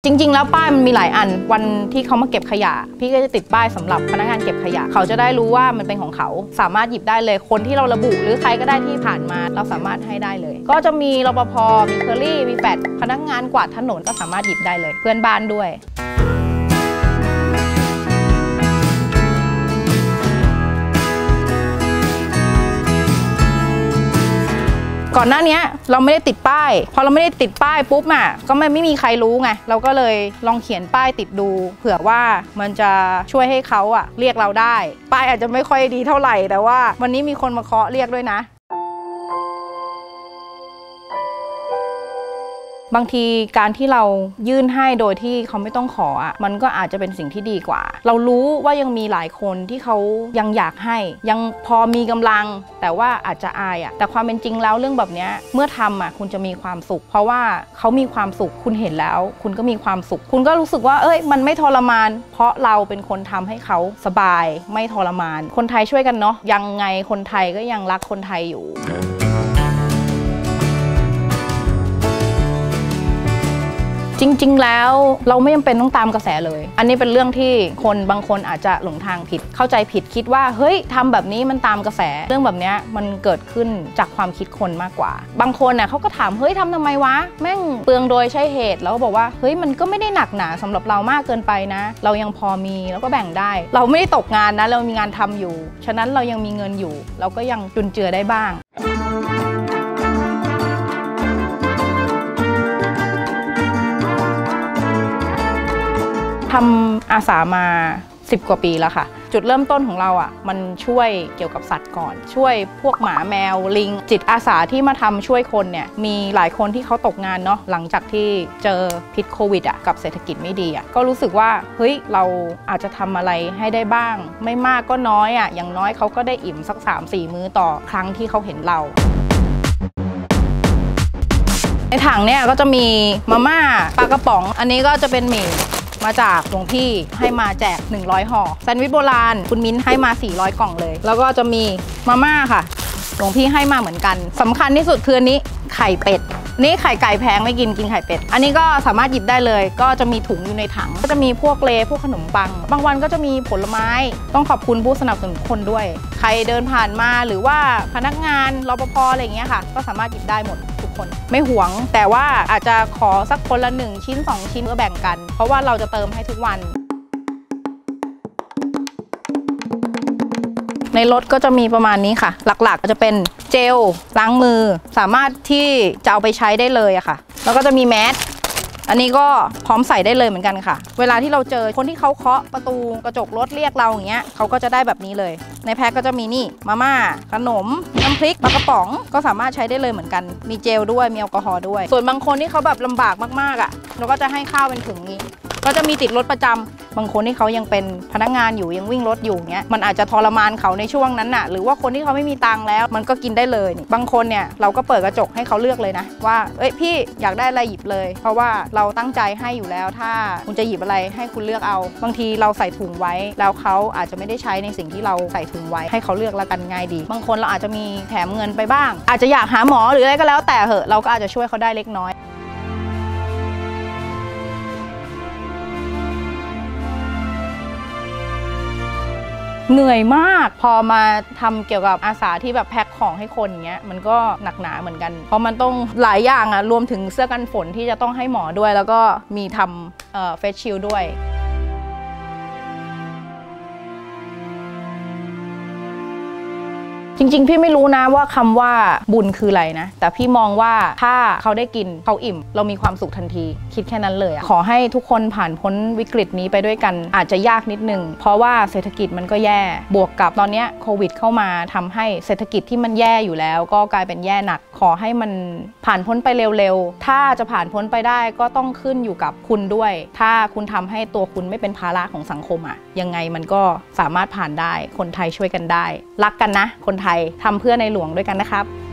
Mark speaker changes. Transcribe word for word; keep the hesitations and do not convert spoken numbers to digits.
Speaker 1: จริงๆแล้วป้ายมันมีหลายอันวันที่เขามาเก็บขยะพี่ก็จะติดป้ายสำหรับพนักงานเก็บขยะเขาจะได้รู้ว่ามันเป็นของเขาสามารถหยิบได้เลยคนที่เราระบุหรือใครก็ได้ที่ผ่านมาเราสามารถให้ได้เลยก็จะมีรปภ.มีเคอรี่มีแฟดพนักงานกวาดถนนก็สามารถหยิบได้เลยเพื่อนบ้านด้วยก่อนหน้านี้เราไม่ได้ติดป้ายพอเราไม่ได้ติดป้ายปุ๊บอ่ะก็ไม่ไม่มีใครรู้ไงเราก็เลยลองเขียนป้ายติดดูเผื่อว่ามันจะช่วยให้เขาอ่ะเรียกเราได้ป้ายอาจจะไม่ค่อยดีเท่าไหร่แต่ว่าวันนี้มีคนมาเคาะเรียกด้วยนะบางทีการที่เรายื่นให้โดยที่เขาไม่ต้องขออ่ะมันก็อาจจะเป็นสิ่งที่ดีกว่าเรารู้ว่ายังมีหลายคนที่เขายังอยากให้ยังพอมีกำลังแต่ว่าอาจจะอายอ่ะแต่ความเป็นจริงแล้วเรื่องแบบนี้เมื่อทำอ่ะคุณจะมีความสุขเพราะว่าเขามีความสุขคุณเห็นแล้วคุณก็มีความสุขคุณก็รู้สึกว่าเอ้ยมันไม่ทรมานเพราะเราเป็นคนทำให้เขาสบายไม่ทรมานคนไทยช่วยกันเนาะยังไงคนไทยก็ยังรักคนไทยอยู่จริงๆแล้วเราไม่จำเป็นต้องตามกระแสเลยอันนี้เป็นเรื่องที่คนบางคนอาจจะหลงทางผิดเข้าใจผิดคิดว่าเฮ้ยทำแบบนี้มันตามกระแสเรื่องแบบนี้มันเกิดขึ้นจากความคิดคนมากกว่าบางคนน่ะเขาก็ถามเฮ้ยทำทำไมวะแม่งเปลืองโดยใช่เหตุแล้วก็บอกว่าเฮ้ยมันก็ไม่ได้หนักหนาสำหรับเรามากเกินไปนะเรายังพอมีแล้วก็แบ่งได้เราไม่ได้ตกงานนะเรามีงานทำอยู่ฉะนั้นเรายังมีเงินอยู่เราก็ยังจุนเจือได้บ้างทำอาสามาสิบกว่าปีแล้วค่ะจุดเริ่มต้นของเราอ่ะมันช่วยเกี่ยวกับสัตว์ก่อนช่วยพวกหมาแมวลิงจิตอาสาที่มาทำช่วยคนเนี่ยมีหลายคนที่เขาตกงานเนาะหลังจากที่เจอพิษโควิดอ่ะกับเศรษฐกิจไม่ดีอ่ะก็รู้สึกว่าเฮ้ยเราอาจจะทำอะไรให้ได้บ้างไม่มากก็น้อยอ่ะอย่างน้อยเขาก็ได้อิ่มสัก สามสี่ มื้อต่อครั้งที่เขาเห็นเราในถังเนี่ยก็จะมีมาม่าปลากระป๋องอันนี้ก็จะเป็นหมี่มาจากหลวงพี่ให้มาแจกหนึ่งร้อยห่อแซนด์วิชโบราณคุณมิ้นให้มาสี่ร้อยกล่องเลยแล้วก็จะมีมาม่าค่ะหลวงพี่ให้มาเหมือนกันสำคัญที่สุดคืออันนี้ไข่เป็ดนี่ไข่ไก่แพงไม่กินกินไข่เป็ดอันนี้ก็สามารถหยิบได้เลยก็จะมีถุงอยู่ในถังก็จะมีพวกเลพวกขนมปังบางวันก็จะมีผลไม้ต้องขอบคุณผู้สนับสนุนคนด้วยใครเดินผ่านมาหรือว่าพนักงานรปภ.อะไรอย่างเงี้ยค่ะก็สามารถหยิบได้หมดทุกคนไม่หวงแต่ว่าอาจจะขอสักคนละหนึ่งชิ้นสองชิ้นเพื่อแบ่งกันเพราะว่าเราจะเติมให้ทุกวันในรถก็จะมีประมาณนี้ค่ะหลักๆก็จะเป็นเจลล้างมือสามารถที่จะเอาไปใช้ได้เลยอะค่ะแล้วก็จะมีแมสอันนี้ก็พร้อมใส่ได้เลยเหมือนกันค่ะเวลาที่เราเจอคนที่เขาเคาะประตูกระจกรถเรียกเราอย่างเงี้ยเขาก็จะได้แบบนี้เลยในแพ็คก็จะมีนี่มาม่าขนมน้ำพริกปลากระป๋องก็สามารถใช้ได้เลยเหมือนกันมีเจลด้วยมีแอลกอฮอล์ด้วยส่วนบางคนที่เขาแบบลำบากมากๆอะเราก็จะให้ข้าวเป็นถุงนี้ก็จะมีติดรถประจำบางคนที่เขายังเป็นพนักงานอยู่ยังวิ่งรถอยู่เงี้ยมันอาจจะทรมานเขาในช่วงนั้นน่ะหรือว่าคนที่เขาไม่มีตังค์แล้วมันก็กินได้เลยบางคนเนี่ยเราก็เปิดกระจกให้เขาเลือกเลยนะว่าเอ้ยพี่อยากได้อะไรหยิบเลยเพราะว่าเราตั้งใจให้อยู่แล้วถ้าคุณจะหยิบอะไรให้คุณเลือกเอาบางทีเราใส่ถุงไว้แล้วเขาอาจจะไม่ได้ใช้ในสิ่งที่เราใส่ถุงไว้ให้เขาเลือกแล้วกันง่ายดีบางคนเราอาจจะมีแถมเงินไปบ้างอาจจะอยากหาหมอหรืออะไรก็แล้วแต่เหอะเราก็อาจจะช่วยเขาได้เล็กน้อยเหนื่อยมากพอมาทำเกี่ยวกับอาสาที่แบบแพ็คของให้คนอย่างเงี้ยมันก็หนักหนาเหมือนกันเพราะมันต้องหลายอย่างอะรวมถึงเสื้อกันฝนที่จะต้องให้หมอด้วยแล้วก็มีทำเอ่อเฟสชิลด์ด้วยจริงๆพี่ไม่รู้นะว่าคำว่าบุญคืออะไรนะแต่พี่มองว่าถ้าเขาได้กินเขาอิ่มเรามีความสุขทันทีคิดแค่นั้นเลยขอให้ทุกคนผ่านพ้นวิกฤตนี้ไปด้วยกันอาจจะยากนิดนึงเพราะว่าเศรษฐกิจมันก็แย่บวกกับตอนนี้โควิดเข้ามาทำให้เศรษฐกิจที่มันแย่อยู่แล้วก็กลายเป็นแย่หนักขอให้มันผ่านพ้นไปเร็วๆถ้าจะผ่านพ้นไปได้ก็ต้องขึ้นอยู่กับคุณด้วยถ้าคุณทำให้ตัวคุณไม่เป็นภาระของสังคมอะยังไงมันก็สามารถผ่านได้คนไทยช่วยกันได้รักกันนะคนไทยทำเพื่อในหลวงด้วยกันนะครับ